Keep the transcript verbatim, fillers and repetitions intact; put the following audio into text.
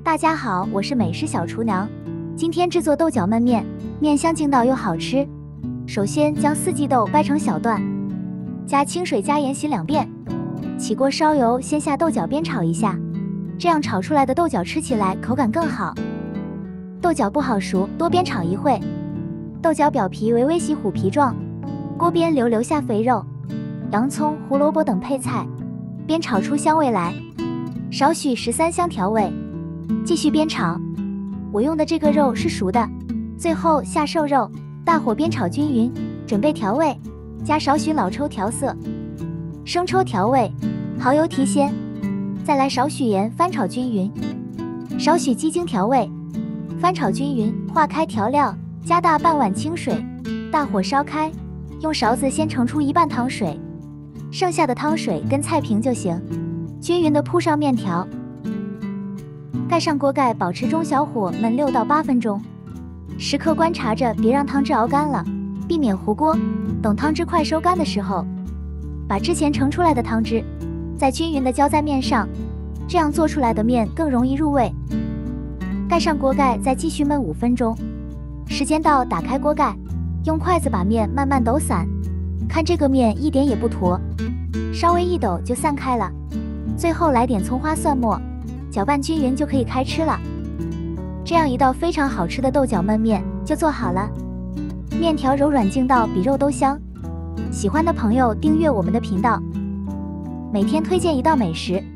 大家好，我是美食小厨娘，今天制作豆角焖面，面香劲道又好吃。首先将四季豆掰成小段，加清水加盐洗两遍。起锅烧油，先下豆角煸炒一下，这样炒出来的豆角吃起来口感更好。豆角不好熟，多煸炒一会。豆角表皮为微细虎皮状，锅边留留下肥肉、洋葱、胡萝卜等配菜，煸炒出香味来。少许十三香调味。继续煸炒，我用的这个肉是熟的。最后下瘦肉，大火煸炒均匀，准备调味，加少许老抽调色，生抽调味，蚝油提鲜，再来少许盐翻炒均匀，少许鸡精调味，翻炒均匀，化开调料，加大半碗清水，大火烧开，用勺子先盛出一半汤水，剩下的汤水跟菜平就行，均匀的铺上面条。盖上锅盖，保持中小火焖六到八分钟，时刻观察着，别让汤汁熬干了，避免糊锅。等汤汁快收干的时候，把之前盛出来的汤汁再均匀的浇在面上，这样做出来的面更容易入味。盖上锅盖，再继续焖五分钟。时间到，打开锅盖，用筷子把面慢慢抖散，看这个面一点也不坨，稍微一抖就散开了。最后来点葱花蒜末，搅拌均匀就可以开吃了。这样一道非常好吃的豆角焖面就做好了。面条柔软劲道比肉都香，喜欢的朋友订阅我们的频道，每天推荐一道美食。